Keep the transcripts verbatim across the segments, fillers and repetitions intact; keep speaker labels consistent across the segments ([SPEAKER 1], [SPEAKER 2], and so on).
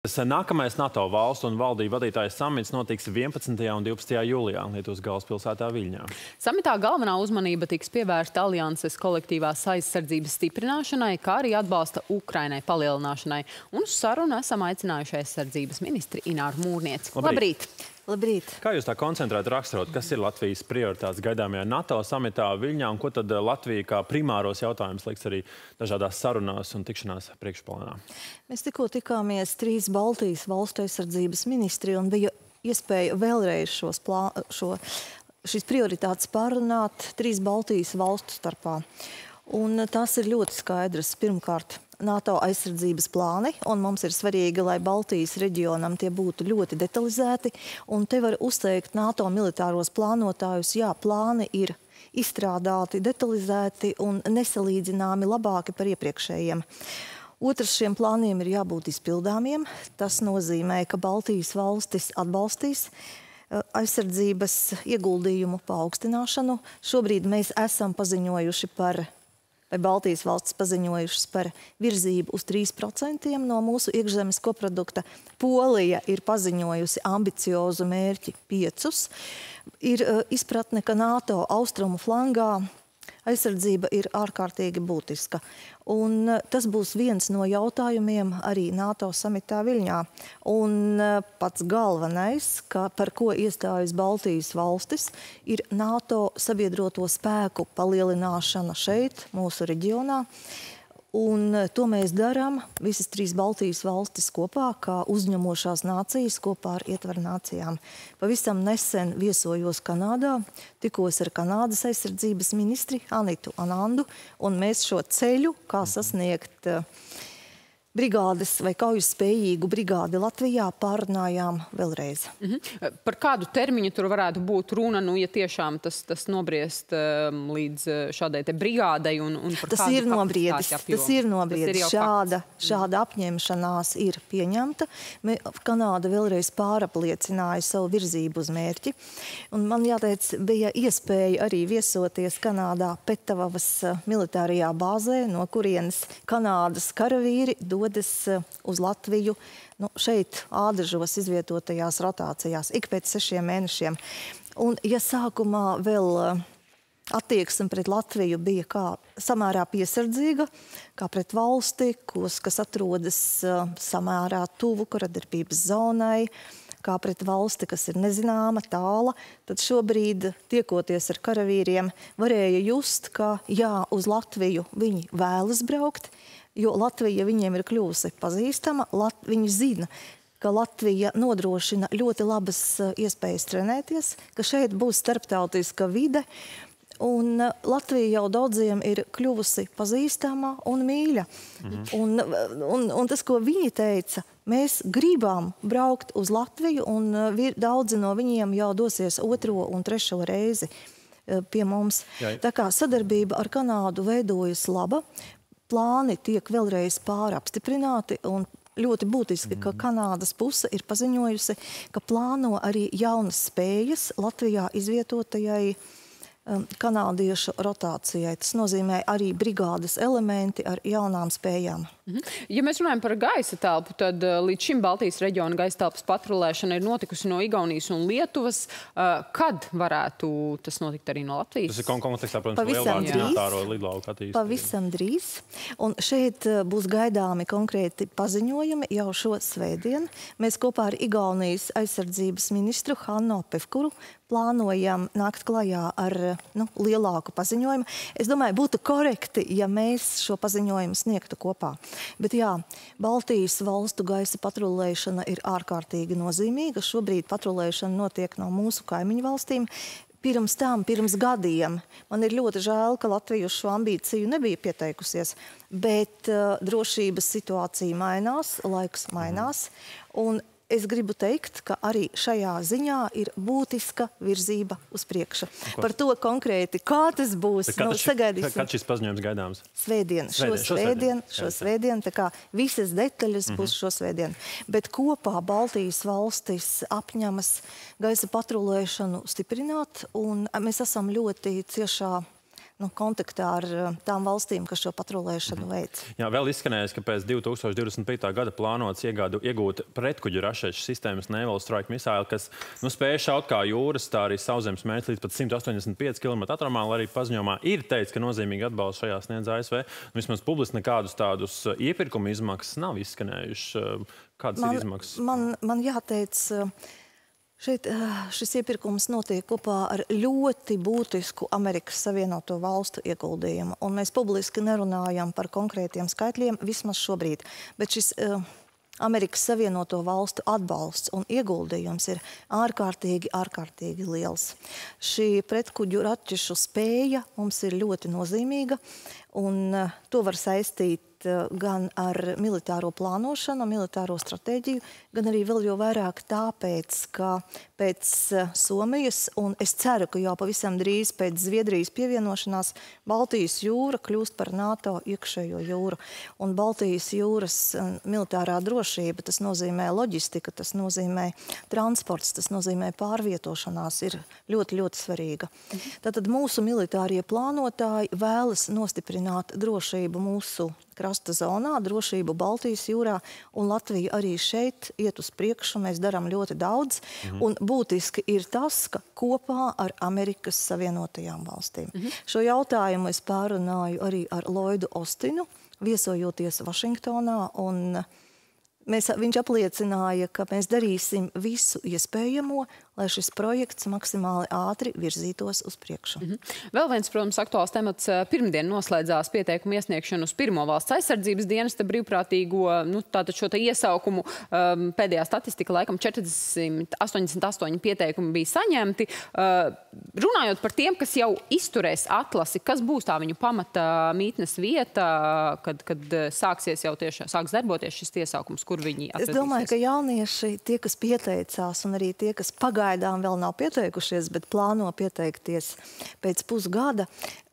[SPEAKER 1] Nākamais NATO valstu un valdību vadītāju samits notiks vienpadsmitajā un divpadsmitajā jūlijā Lietuvas galvaspilsētā Viļņā.
[SPEAKER 2] Samitā galvenā uzmanība tiks pievērsta alianses kolektīvās aizsardzības stiprināšanai, kā arī atbalsta Ukrainai palielināšanai. Un uz sarunu esam aicinājuši aizsardzības ministri Ināru Mūrnieci.
[SPEAKER 1] Labrīt!
[SPEAKER 2] Labrīt!
[SPEAKER 3] Labrīt!
[SPEAKER 1] Kā jūs tā koncentrēti raksturot, kas ir Latvijas prioritātes gaidāmajā NATO samitā Viļņā un ko tad Latvija kā primāros jautājumus liks arī dažādās sarunās un tikšanās priekšplānā?
[SPEAKER 3] Mēs tikko tikāmies trīs Baltijas valstu aizsardzības ministri un bija iespēja vēlreiz šos plā, šo, šīs prioritātes pārunāt trīs Baltijas valstu starpā. Un tās ir ļoti skaidras. Pirmkārt, NATO aizsardzības plāni, un mums ir svarīgi, lai Baltijas reģionam tie būtu ļoti detalizēti. Un te var uzteikt NATO militāros plānotājus. Jā, plāni ir izstrādāti, detalizēti un nesalīdzināmi labāki par iepriekšējiem. Otrs, šiem plāniem ir jābūt izpildāmiem. Tas nozīmē, ka Baltijas valstis atbalstīs aizsardzības ieguldījumu paaugstināšanu. Šobrīd mēs esam paziņojuši par vai Baltijas valstis paziņojušas par virzību uz trīs procentiem no mūsu iekšzemes koprodukta. Polija ir paziņojusi ambiciozu mērķi piecus. Ir uh, izpratne, ka NATO austrumu flangā aizsardzība ir ārkārtīgi būtiska. Un uh, tas būs viens no jautājumiem arī NATO samitā Viļņā. Un uh, pats galvenais, ka, par ko iestājas Baltijas valstis, ir NATO sabiedroto spēku palielināšana šeit, mūsu reģionā. Un to mēs darām visas trīs Baltijas valstis kopā, kā uzņemošās nācijas kopā ar ietvaru nācijām. Pavisam nesen viesojos Kanādā, tikos ar Kanādas aizsardzības ministri Anitu Anandu, un mēs šo ceļu, kā sasniegt brigādes vai kaujas spējīgu brigādi Latvijā, pārunājām vēlreiz.
[SPEAKER 2] Mhm. Par kādu termiņu tur varētu būt runa, nu, ja tiešām tas, tas nobriest um, līdz šādai te brigādei? Un, un par
[SPEAKER 3] tas, ir nobriedis, tas ir nobriedis. Šāda, šāda apņemšanās ir pieņemta. Kanāda vēlreiz pārapliecināja savu virzību uz mērķi. Un man jāteic, bija iespēja arī viesoties Kanādā Petavavas militārajā bāzē, no kurienes Kanādas karavīri dodas uz Latviju, nu, šeit ādažos izvietotajās rotācijās, ik pēc sešiem mēnešiem. Un, ja sākumā vēl attieksme pret Latviju bija kā samērā piesardzīga, kā pret valsti, kos, kas atrodas samērā tuvu karadarbības zonai, kā pret valsti, kas ir nezināma, tāla, tad šobrīd, tiekoties ar karavīriem, varēja just, ka jā, uz Latviju viņi vēlas braukt, jo Latvija viņiem ir kļuvusi pazīstama. Lat, viņi zina, ka Latvija nodrošina ļoti labas iespējas trenēties, ka šeit būs starptautiska vide, un Latvija jau daudziem ir kļuvusi pazīstama un mīļa. Mhm. Un, un, un tas, ko viņi teica, mēs gribam braukt uz Latviju, un vir, daudzi no viņiem jau dosies otro un trešo reizi pie mums. Jā. Tā kā sadarbība ar Kanādu veidojas laba, plāni tiek vēlreiz pārapstiprināti, un ļoti būtiski, ka Kanādas puse ir paziņojusi, ka plāno arī jaunas spējas Latvijā izvietotajai um, kanādiešu rotācijai. Tas nozīmē arī brigādes elementi ar jaunām spējām.
[SPEAKER 2] Mhm. Ja mēs runājam par gaisa telpu, tad uh, līdz šim Baltijas reģiona gaisa telpas patrulēšana ir notikusi no Igaunijas un Lietuvas. Uh, kad varētu tas notikt arī no Latvijas?
[SPEAKER 1] Tas ir kontekstā, protams,
[SPEAKER 3] pavisam
[SPEAKER 1] lielāku militāro lidlauku attīstību.
[SPEAKER 3] Pavisam drīz. Un šeit uh, būs gaidāmi konkrēti paziņojumi jau šo svētdienu. Mēs kopā ar Igaunijas aizsardzības ministru Hanno Pevkuru plānojam nākt klajā ar nu, lielāku paziņojumu. Es domāju, būtu korekti, ja mēs šo paziņojumu sniegtu kopā. Bet jā, Baltijas valstu gaisa patrulēšana ir ārkārtīgi nozīmīga. Šobrīd patrulēšana notiek no mūsu kaimiņu valstīm. Pirms tam, pirms gadiem, man ir ļoti žēl, ka Latvija uz šo ambīciju nebija pieteikusies, bet uh, drošības situācija mainās, laiks mainās, un es gribu teikt, ka arī šajā ziņā ir būtiska virzība uz priekšu. Par to konkrēti, kā tas būs,
[SPEAKER 1] kad
[SPEAKER 3] nu, sagaidīsim.
[SPEAKER 1] Kad šis paziņojums gaidāms?
[SPEAKER 3] Svētdien, šo svētdien, šo svētdien, tā kā visas detaļas būs mm-hmm. šo svētdien. Bet kopā Baltijas valstis apņemas gaisa patrulēšanu stiprināt, un mēs esam ļoti ciešā nu, kontaktā ar tām valstīm, kas šo patrulēšanu veic.
[SPEAKER 1] Jā, vēl izskanējis, ka pēc divi tūkstoši divdesmit piekta gada plānots iegādu, iegūt pretkuģu rašešu sistēmas Naval Strike Missile, kas nu, spēja šaut kā jūras, tā arī sauszemes mērķis līdz pat simt astoņdesmit pieci kilometri ātrumā, lai arī paziņojumā ir teicis, ka nozīmīgi atbalsts šajā sniedz A S V. Nu, vismaz publiski nekādus tādus iepirkuma izmaksas nav izskanējuši. Kādas
[SPEAKER 3] man,
[SPEAKER 1] ir izmaksas?
[SPEAKER 3] Man, man jāteic, šeit šis iepirkums notiek kopā ar ļoti būtisku Amerikas Savienoto Valstu ieguldījumu. Un mēs publiski nerunājam par konkrētiem skaitļiem, vismaz šobrīd. Bet šis uh, Amerikas Savienoto Valstu atbalsts un ieguldījums ir ārkārtīgi, ārkārtīgi liels. Šī pretkuģu raķešu spēja mums ir ļoti nozīmīga, un uh, to var saistīt gan ar militāro plānošanu, militāro stratēģiju, gan arī vēl jau vairāk tāpēc, ka pēc Somijas, un es ceru, ka jau pavisam drīz pēc Zviedrijas pievienošanās, Baltijas jūra kļūst par NATO iekšējo jūru. Un Baltijas jūras militārā drošība, tas nozīmē loģistika, tas nozīmē transports, tas nozīmē pārvietošanās, ir ļoti, ļoti svarīga. Tātad mūsu militārie plānotāji vēlas nostiprināt drošību mūsu krasta zonā, drošību Baltijas jūrā, un Latvija arī šeit iet uz priekšu, mēs darām ļoti daudz, mm-hmm. un būtiski ir tas, ka kopā ar Amerikas Savienotajām valstīm. Mm-hmm. Šo jautājumu es pārunāju arī ar Lloydu Ostinu, viesojoties Vašingtonā, un mēs, viņš apliecināja, ka mēs darīsim visu iespējamo, lai šis projekts maksimāli ātri virzītos uz priekšu.
[SPEAKER 2] Mm-hmm. Vēl viens, protams, aktuāls temats. Pirmdien noslēdzās pieteikumu iesniegšanu uz pirmo valsts aizsardzības dienesta brīvprātīgo, nu, tātad šo te iesaukumu. Um, pēdējā statistika laikam četrdesmit astoņdesmit astoņi pieteikumi bija saņemti. Uh, runājot par tiem, kas jau izturēs atlasi, kas būs tā viņu pamata mītnes vieta, kad, kad sāksies jau tieši, sāks darboties šis iesaukums, kur viņi atradīsies?
[SPEAKER 3] Es domāju, ka jaunieši, tie, kas pieteicās, un arī tie, kas pagaidām vēl nav pieteikušies, bet plāno pieteikties pēc pusgada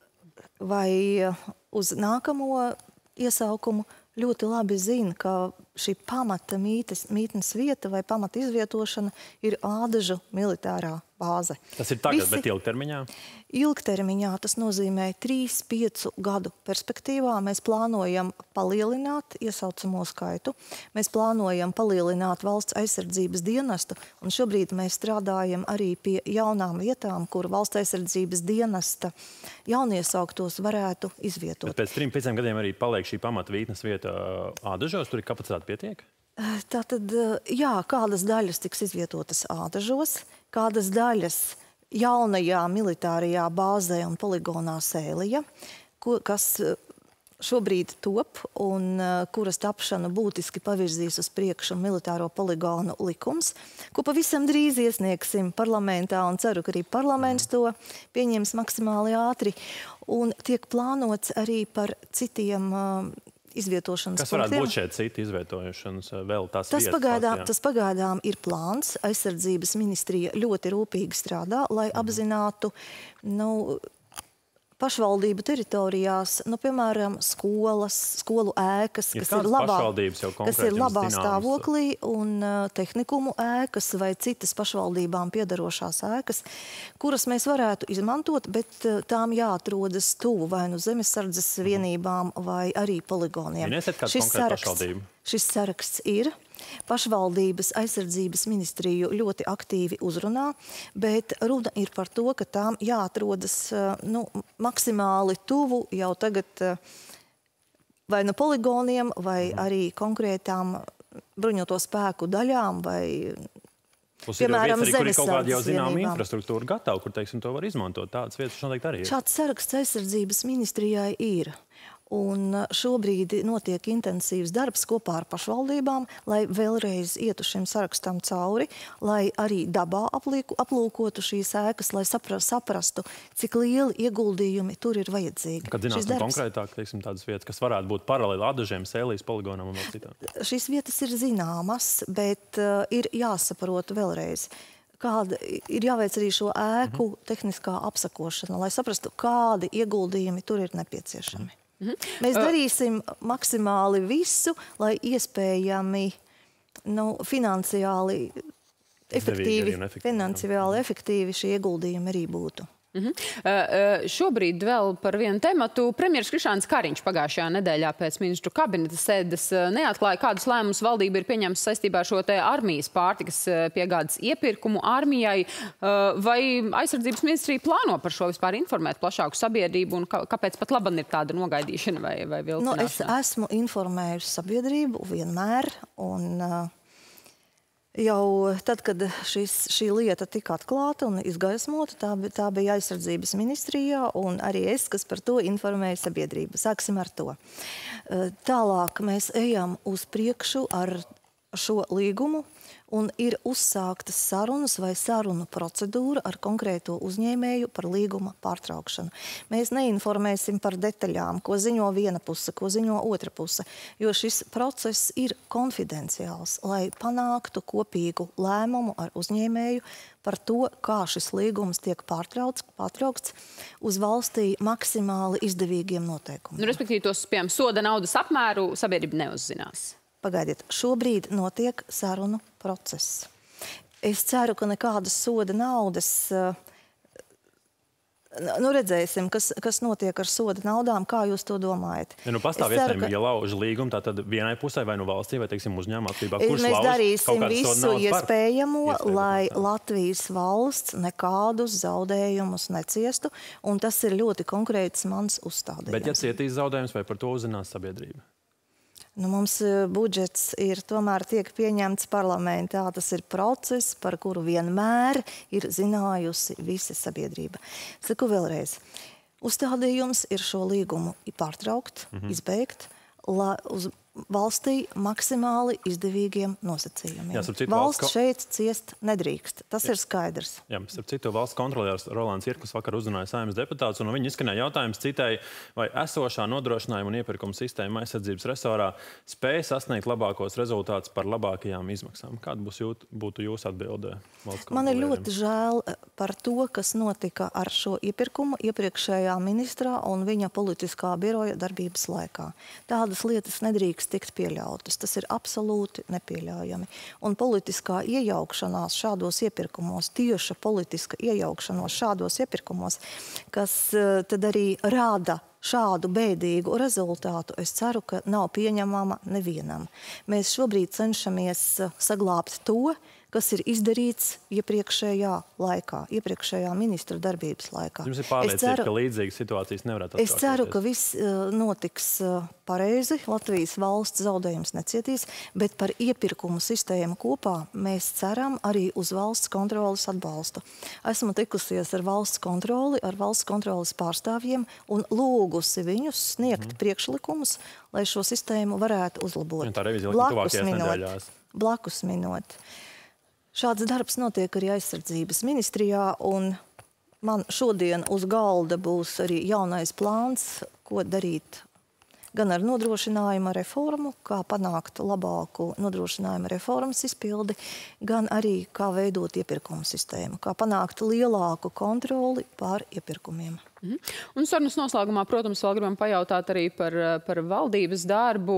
[SPEAKER 3] vai uz nākamo iesaukumu, ļoti labi zina, ka šī pamata mītes, mītnes vieta vai pamata izvietošana ir Ādažu militārā bāze.
[SPEAKER 1] Tas ir tagad,
[SPEAKER 3] Visi...
[SPEAKER 1] bet ilgtermiņā?
[SPEAKER 3] Ilgtermiņā tas nozīmē trīs piecu gadu perspektīvā. Mēs plānojam palielināt iesaucamo skaitu. Mēs plānojam palielināt valsts aizsardzības dienestu. Un šobrīd mēs strādājam arī pie jaunām vietām, kur valsts aizsardzības dienesta jauniesauktos varētu izvietot.
[SPEAKER 1] Bet pēc trim, pieciem gadiem arī paliek šī pamata vītnes vieta Ādažos? Tur ir kapacitāte pietiek?
[SPEAKER 3] Tātad, jā, kādas daļas tiks izvietotas Ādažos, kādas daļas jaunajā militārajā bāzē un poligonā Sēlija, kas šobrīd top un kuras tapšanu būtiski pavirzīs uz priekšu militāro poligonu likums, ko pavisam drīz iesniegsim parlamentā, un ceru, ka arī parlaments to pieņems maksimāli ātri. Un tiek plānots arī par citiem izvietošanas
[SPEAKER 1] Kas varētu
[SPEAKER 3] punktiem.
[SPEAKER 1] būt šeit citi izvietošanas vēl tās
[SPEAKER 3] tas
[SPEAKER 1] vietas?
[SPEAKER 3] Pagaidām,
[SPEAKER 1] tās,
[SPEAKER 3] tas pagaidām ir plāns. Aizsardzības ministrija ļoti rūpīgi strādā, lai mm. apzinātu, nu, pašvaldību teritorijās, nu, piemēram, skolas, skolu ēkas,
[SPEAKER 1] ir
[SPEAKER 3] kas ir labā, kas ir labā
[SPEAKER 1] zināmas
[SPEAKER 3] stāvoklī, un uh, tehnikumu ēkas vai citas pašvaldībām piedarošās ēkas, kuras mēs varētu izmantot, bet uh, tām jāatrodas tuvu vai nu zemesardzes vienībām vai arī poligoniem.
[SPEAKER 1] Minēsiet kādu
[SPEAKER 3] Šis
[SPEAKER 1] konkrētu
[SPEAKER 3] saraksts,
[SPEAKER 1] pašvaldību?
[SPEAKER 3] Šis saraksts ir. Pašvaldības aizsardzības ministriju ļoti aktīvi uzrunā, bet runa ir par to, ka tām jāatrodas nu, maksimāli tuvu jau tagad vai no poligoniem, vai arī konkrētām bruņoto spēku daļām, vai,
[SPEAKER 1] Plus piemēram, vietas, arī, kur ir kaut kāda jau zināma infrastruktūra gatava, kur, teiksim, to var izmantot. Tādas vietas noteikti arī ir.
[SPEAKER 3] Šāds saraksts aizsardzības ministrijai ir. Un šobrīd notiek intensīvs darbs kopā ar pašvaldībām, lai vēlreiz ietu šim sarakstam cauri, lai arī dabā aplīku, aplūkotu šīs ēkas, lai sapra, saprastu, cik lieli ieguldījumi tur ir vajadzīgi.
[SPEAKER 1] Kad zināsim konkrētāk, teiksim, tādas vietas, kas varētu būt paralēli Ādažiem, Sēlijas poligonam un vēl citām? Šīs
[SPEAKER 3] vietas ir zināmas, bet uh, ir jāsaprot vēlreiz. Kāda ir jāveic arī šo ēku mm-hmm. tehniskā apsakošana, lai saprastu, kādi ieguldījumi tur ir nepieciešami. Mm-hmm. Mēs darīsim maksimāli visu, lai iespējami nu, finansiāli efektīvi, finansiāli efektīvi šie ieguldījumi arī būtu.
[SPEAKER 2] Mm-hmm. uh, uh, šobrīd vēl par vienu tematu. Premjeras Krišāns Kariņš pagājušajā nedēļā pēc ministru kabineta sēdes neatklāja, kādus lēmumus valdība ir pieņēmusi saistībā ar šo te armijas pārtikas piegādes iepirkumu armijai. Uh, vai aizsardzības ministrija plāno par šo vispār informēt plašāku sabiedrību un kā, kāpēc pat laban ir tāda nogaidīšana vai, vai vilcināšana?
[SPEAKER 3] Nu, es esmu informējusi sabiedrību vienmēr un... Uh, Jau tad, kad šis, šī lieta tika atklāta un izgaismota, tā, tā bija aizsardzības ministrijā un arī es, kas par to informēju sabiedrību. Sāksim ar to. Tālāk mēs ejam uz priekšu ar šo līgumu un ir uzsāktas sarunas vai sarunu procedūra ar konkrēto uzņēmēju par līguma pārtraukšanu. Mēs neinformēsim par detaļām, ko ziņo viena puse, ko ziņo otra puse, jo šis process ir konfidenciāls, lai panāktu kopīgu lēmumu ar uzņēmēju par to, kā šis līgums tiek pārtraukts, pārtraukts uz valstī maksimāli izdevīgiem noteikumiem.
[SPEAKER 2] Nu, respektīvi, tos, piemēram, soda naudas apmēru sabiedrība neuzzinās.
[SPEAKER 3] Pagaidiet, šobrīd notiek sarunu process. Es ceru, ka nekādas soda naudas... Nu, redzēsim, kas, kas notiek ar soda naudām, kā jūs to domājat.
[SPEAKER 1] Ja nu pastāv iespējami, ka... ja lauž līgumu, tā tad vienai pusē vai nu valstī, vai, teiksim, uzņēmuma atbildībā, kurš
[SPEAKER 3] Mēs
[SPEAKER 1] lauž
[SPEAKER 3] darīsim visu iespējamo,
[SPEAKER 1] par...
[SPEAKER 3] lai Latvijas valsts nekādus zaudējumus neciestu, un tas ir ļoti konkrēts mans uzstādījums.
[SPEAKER 1] Bet ja cietīs zaudējums, vai par to uzzinās sabiedrība?
[SPEAKER 3] Nu, mums budžets ir tomēr tiek pieņemts parlamentā. Tas ir process, par kuru vienmēr ir zinājusi visa sabiedrība. Saku vēlreiz, uzstādījums ir šo līgumu pārtraukt, mm-hmm. izbeigt, la, uz valstī maksimāli izdevīgiem nosacījumiem. Jā, citu, valsts valsts šeit ciest nedrīkst. Tas jā. ir skaidrs.
[SPEAKER 1] Jā, starp citu, valsts kontrolieris Rolands Irklis vakar uzrunāja Saeimas deputātus, un no viņa izskanēja jautājums citai, vai esošā nodrošinājuma un iepirkuma sistēma aizsardzības resorā spēja sasniegt labākos rezultātus par labākajām izmaksām. Kāda būs jūt, būtu jūsu atbilde valsts kontrolierim?
[SPEAKER 3] Man ir ļoti žēl par to, kas notika ar šo iepirkumu iepriekšējā ministrā un viņa politiskā biroja darbības laikā. Tādas lietas nedrīkst tikt pieļautas. Tas ir absolūti nepieļaujami. Un politiskā iejaukšanās šādos iepirkumos, tieša politiska iejaukšanos šādos iepirkumos, kas tad arī rāda šādu bēdīgu rezultātu, es ceru, ka nav pieņemama nevienam. Mēs šobrīd cenšamies saglābt to, kas ir izdarīts iepriekšējā laikā, iepriekšējā ministra darbības laikā.
[SPEAKER 1] Jums ir pārliecība, ka līdzīgas situācijas nevarētu atkārtoties?
[SPEAKER 3] Es ceru, ka viss uh, notiks uh, pareizi, Latvijas valsts zaudējums necietīs, bet par iepirkumu sistēmu kopā mēs ceram arī uz valsts kontrolas atbalstu. Esmu tikusies ar valsts kontroli, ar valsts kontrolas pārstāvjiem un lūgusi viņus sniegt mm. priekšlikumus, lai šo sistēmu varētu uzlabot.
[SPEAKER 1] Ja tā revizija tuvākajās nedēļās.
[SPEAKER 3] Blakus minot. Šāds darbs notiek arī aizsardzības ministrijā, un man šodien uz galda būs arī jaunais plāns, ko darīt gan ar nodrošinājuma reformu, kā panākt labāku nodrošinājuma reformas izpildi, gan arī kā veidot iepirkumu sistēmu, kā panākt lielāku kontroli pār iepirkumiem.
[SPEAKER 2] Mm. Un sarunas noslēgumā, protams, vēl gribam pajautāt arī par, par valdības darbu.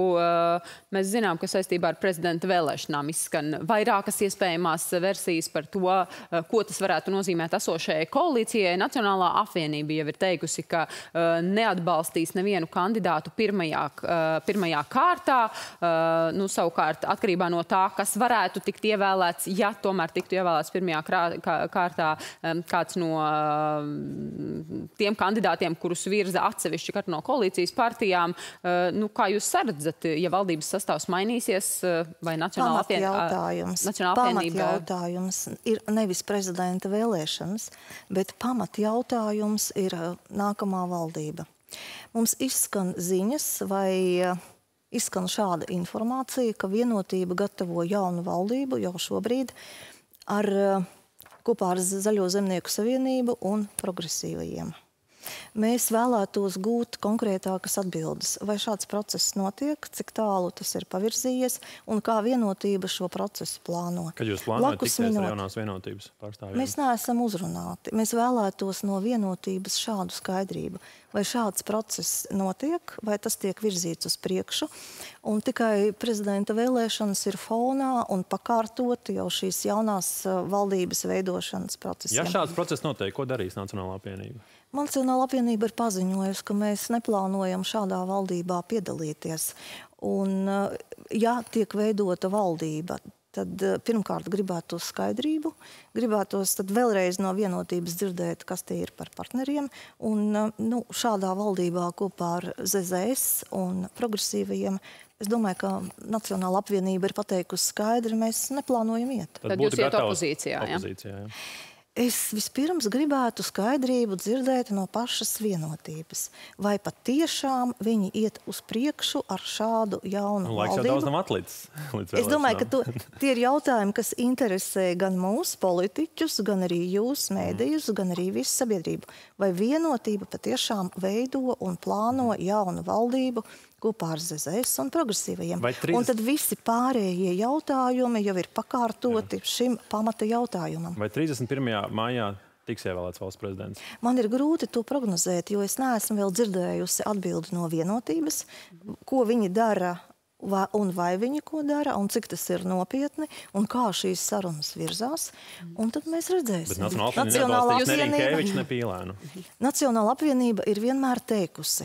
[SPEAKER 2] Mēs zinām, ka saistībā ar prezidenta vēlēšanām izskan vairākas iespējamās versijas par to, ko tas varētu nozīmēt esošajai koalīcijai. Nacionālā apvienība jau ir teikusi, ka neatbalstīs nevienu kandidātu pirmajā, pirmajā kārtā. Nu, savukārt, atkarībā no tā, kas varētu tikt ievēlēts, ja tomēr tiktu ievēlēts pirmajā kārtā kāds no tiem kandidātiem, kurus virza atsevišķi katra no koalīcijas partijām. Nu, kā jūs saredzat, ja valdības sastāvs mainīsies, vai Nacionālā
[SPEAKER 3] apvienība? Pamatjautājums ir nevis prezidenta vēlēšanas, bet pamatjautājums ir nākamā valdība. Mums izskan ziņas vai izskan šāda informācija, ka Vienotība gatavo jaunu valdību jau šobrīd ar, kopā ar Zaļo zemnieku savienību un progresīvajiem. Mēs vēlētos gūt konkrētākas atbildes. Vai šāds process notiek, cik tālu tas ir pavirzījies un kā vienotība šo procesu plāno.
[SPEAKER 1] Kad jūs plānojat
[SPEAKER 3] Blakus
[SPEAKER 1] tikties
[SPEAKER 3] minot-
[SPEAKER 1] ar jaunās vienotības pārstāvjiem?
[SPEAKER 3] Mēs neesam uzrunāti. Mēs vēlētos no vienotības šādu skaidrību. Vai šāds process notiek, vai tas tiek virzīts uz priekšu. Un tikai prezidenta vēlēšanas ir fonā un pakārtot jau šīs jaunās uh, valdības veidošanas procesiem.
[SPEAKER 1] Ja šāds process notiek, ko darīs Nacionālā apvienība?
[SPEAKER 3] Nacionāla apvienība ir paziņojusi, ka mēs neplānojam šādā valdībā piedalīties. Un, uh, ja tiek veidota valdība, tad uh, pirmkārt gribētu skaidrību, gribētos tad vēlreiz no vienotības dzirdēt, kas tie ir par partneriem. Un uh, nu, šādā valdībā kopā ar Z Z S un progresīvajiem, es domāju, ka Nacionāla apvienība ir pateikusi skaidri, mēs neplānojam iet.
[SPEAKER 2] Tad
[SPEAKER 1] būtu
[SPEAKER 2] jūs iet
[SPEAKER 1] gatavs
[SPEAKER 2] opozīcijā, ja?
[SPEAKER 1] opozīcijā, ja?
[SPEAKER 3] Es vispirms gribētu skaidrību dzirdēt no pašas vienotības. Vai patiešām viņi iet uz priekšu ar šādu jaunu
[SPEAKER 1] Nu, laiks jau
[SPEAKER 3] valdību?
[SPEAKER 1] daudz nav atlicis. līdz
[SPEAKER 3] Es domāju, ka
[SPEAKER 1] vēlēšanām.
[SPEAKER 3] tu, tie ir jautājumi, kas interesē gan mūsu politiķus, gan arī jūs, mēdījus, gan arī visu sabiedrību. Vai vienotība patiešām veido un plāno jaunu valdību kopā ar Z Z S un progresīvajiem?
[SPEAKER 1] Vai trīsdesmit
[SPEAKER 3] Un tad visi pārējie jautājumi jau ir pakārtoti šim pamata jautājumam.
[SPEAKER 1] Vai trīsdesmit pirmajā maijā tiks ievēlēts valsts prezidents?
[SPEAKER 3] Man ir grūti to prognozēt, jo es neesmu vēl dzirdējusi atbildi no vienotības, ko viņi dara va- un vai viņi ko dara, un cik tas ir nopietni, un kā šīs sarunas virzās. Un tad mēs
[SPEAKER 1] Bet
[SPEAKER 3] redzēsim.
[SPEAKER 1] Nacionāla apvienība
[SPEAKER 3] Nacionālā
[SPEAKER 1] neatbalstīs ne
[SPEAKER 3] apvienība-
[SPEAKER 1] Rinkeviču, ne Pīlēnu.
[SPEAKER 3] Nacionāla apvienība ir vienmēr teikusi,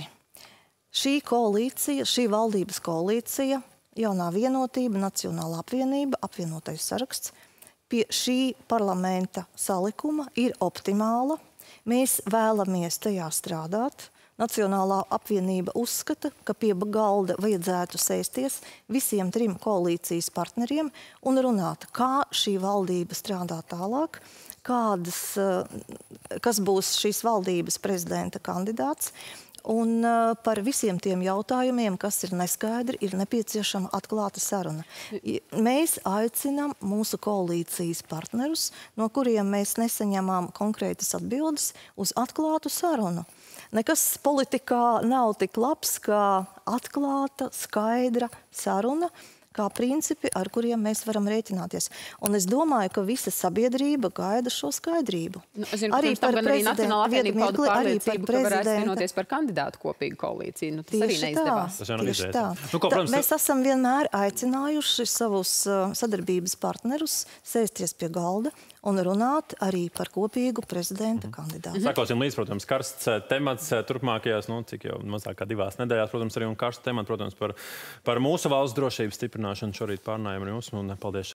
[SPEAKER 3] šī koalīcija, šī valdības koalīcija, jaunā vienotība, Nacionāla apvienība, apvienotais saraksts, pie šī parlamenta salikuma ir optimāla. Mēs vēlamies tajā strādāt. Nacionālā apvienība uzskata, ka pie galda vajadzētu sēsties visiem trim koalīcijas partneriem un runāt, kā šī valdība strādā tālāk, kādas, eh, kas būs šīs valdības prezidenta kandidāts. Un uh, par visiem tiem jautājumiem, kas ir neskaidri, ir nepieciešama atklāta saruna. I- Mēs aicinām mūsu koalīcijas partnerus, no kuriem mēs nesaņemām konkrētas atbildes, uz atklātu sarunu. Nekas politikā nav tik labs kā atklāta, skaidra saruna, kā principi, ar kuriem mēs varam rēķināties. Un es domāju, ka visa sabiedrība gaida šo skaidrību.
[SPEAKER 2] Nu, es zinu, ka pirms tam gan arī Nacionālā apvienība pauda
[SPEAKER 3] arī par
[SPEAKER 2] pārliecību, ka varētu
[SPEAKER 3] prezidenta.
[SPEAKER 2] vienoties par kandidātu kopīgu koalīciju. Nu, tas arī
[SPEAKER 3] Tieši tā.
[SPEAKER 2] neizdevās.
[SPEAKER 1] Tas jau nav
[SPEAKER 3] Tieši
[SPEAKER 1] izdevies.
[SPEAKER 3] tā.
[SPEAKER 1] Nu, ko,
[SPEAKER 3] Tā,
[SPEAKER 1] protams,
[SPEAKER 3] mēs esam vienmēr aicinājuši savus uh, sadarbības partnerus sēsties pie galda un runāt arī par kopīgu prezidenta kandidātu.
[SPEAKER 1] Sakosim līdz, protams, karsts eh, temats eh, turpmākajās, nu, cik jau mazāk kā divās nedēļās, protams, arī un karsts temats, protams, par, par mūsu valsts drošības stiprināšanu šorīt pārnājām ar jums, un paldies.